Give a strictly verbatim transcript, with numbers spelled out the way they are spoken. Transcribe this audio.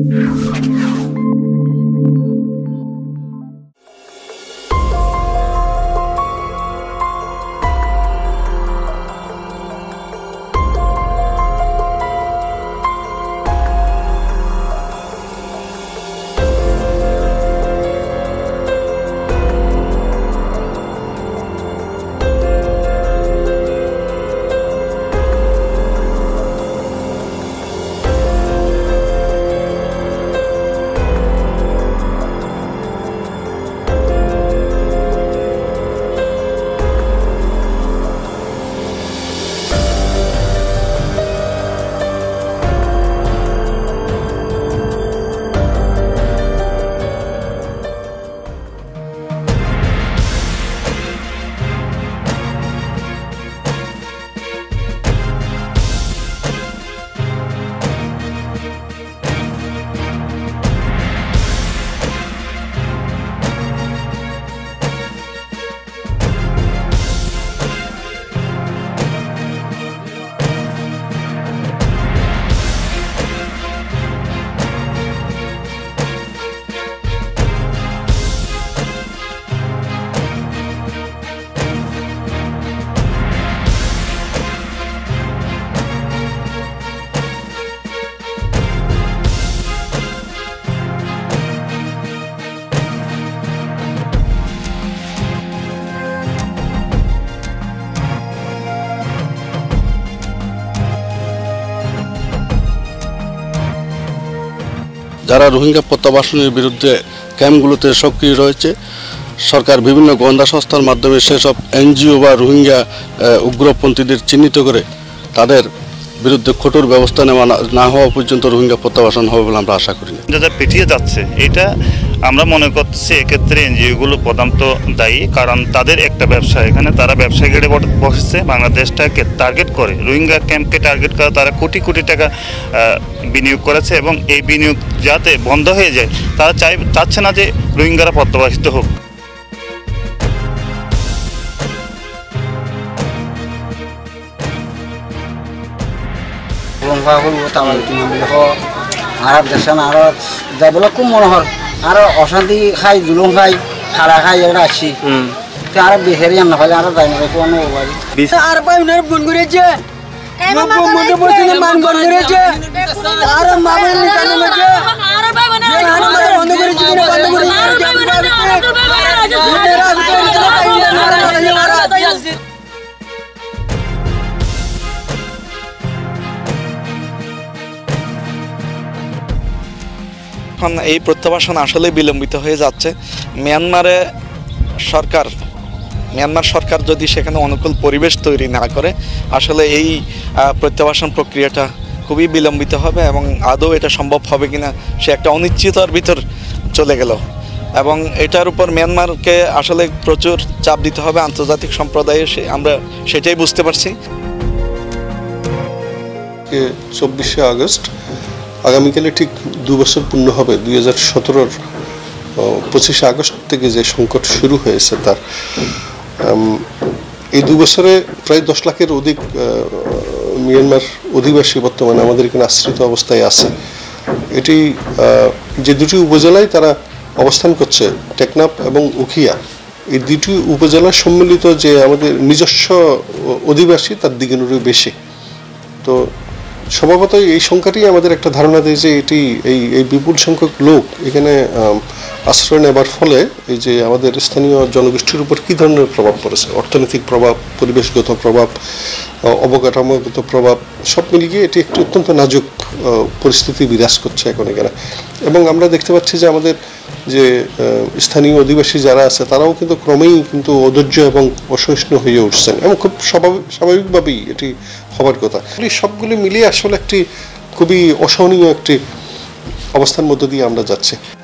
যারা রোহিঙ্গা প্রত্যাবাসনের বিরুদ্ধে ক্যাম্পগুলোতে সক্রিয় রয়েছে, সরকার বিভিন্ন গোয়েন্দা সংস্থার মাধ্যমে সেসব এনজিও বা রোহিঙ্গা উগ্রপন্থীদের চিহ্নিত করে তাদের বিরুদ্ধে কঠোর ব্যবস্থা নেওয়া না হওয়া পর্যন্ত রোহিঙ্গা প্রত্যাবাসন হবে বলে আমরা আশা করি। যা পিছিয়ে যাচ্ছে এটা আমরা মনে করছি এক্ষেত্রে এনজিওগুলো প্রধানত দায়ী, কারণ তাদের একটা ব্যবসা, এখানে তারা ব্যবসা গেড়ে বসেছে, বাংলাদেশটাকে টার্গেট করে, রোহিঙ্গা ক্যাম্পকে টার্গেট করে তারা কোটি কোটি টাকা বিনিয়োগ করেছে এবং এই বিনিয়োগ যাতে বন্ধ হয়ে যায় তারা চাই চাচ্ছে না যে রোহিঙ্গারা প্রত্যাবাসিত হোক। আর দেশান আরো যাইবলে খুব মনোহর আরো অশান্তি খাই জুলুম খাই খাড়া খাই এগুলো আসছি আর বেহেরি আনা ফেলে আরো যাই না কোনো আর পাই উনার ফোন করেছে মান ফোন করেছে আর মা বোন বন্ধ করেছে বন্ধ করেছে। এখন এই প্রত্যাবাসন আসলে বিলম্বিত হয়ে যাচ্ছে। মিয়ানমারে সরকার মিয়ানমার সরকার যদি সেখানে অনুকূল পরিবেশ তৈরি না করে আসলে এই প্রত্যাবাসন প্রক্রিয়াটা খুবই বিলম্বিত হবে এবং আদৌ এটা সম্ভব হবে কিনা সে একটা অনিশ্চিততার ভিতর চলে গেল এবং এটার উপর মিয়ানমারকে আসলে প্রচুর চাপ দিতে হবে আন্তর্জাতিক সম্প্রদায়ে, আমরা সেটাই বুঝতে পারছি। চব্বিশে আগস্ট আগামীকালে ঠিক দু বছর পূর্ণ হবে। দুই হাজার সতেরোর পঁচিশে আগস্ট থেকে যে সংকট শুরু হয়েছে তার এই দু বছরে প্রায় দশ লাখের অধিক মিয়ানমার অধিবাসী বর্তমানে আমাদের এখানে আশ্রিত অবস্থায় আছে। এটি যে দুটি উপজেলায় তারা অবস্থান করছে, টেকনাফ এবং উখিয়া, এই দুটি উপজেলার সম্মিলিত যে আমাদের নিজস্ব অধিবাসী তার দ্বিগুণেরও বেশি। তো স্বভাবতই এই সংখ্যাটি আমাদের একটা ধারণা দেয় যে এটি এই এই বিপুল সংখ্যক লোক এখানে আশ্রয় নেবার ফলে এই যে আমাদের স্থানীয় জনগোষ্ঠীর উপর কী ধরনের প্রভাব পড়েছে, অর্থনৈতিক প্রভাব, পরিবেশগত প্রভাব, অবকাঠামোগত প্রভাব, সব মিলিয়ে এটি একটি অত্যন্ত নাজুক পরিস্থিতি বিরাজ করছে এখন এখানে। এবং আমরা দেখতে পাচ্ছি যে আমাদের যে স্থানীয় অধিবাসী যারা আছে তারাও কিন্তু ক্রমেই কিন্তু অধৈর্য এবং অসহিষ্ণু হয়ে উঠছেন এবং খুব স্বাভাবিক স্বাভাবিকভাবেই এটি হবার কথা। সবগুলি মিলিয়ে আসলে একটি খুবই অসহনীয় একটি অবস্থার মধ্য দিয়ে আমরা যাচ্ছি।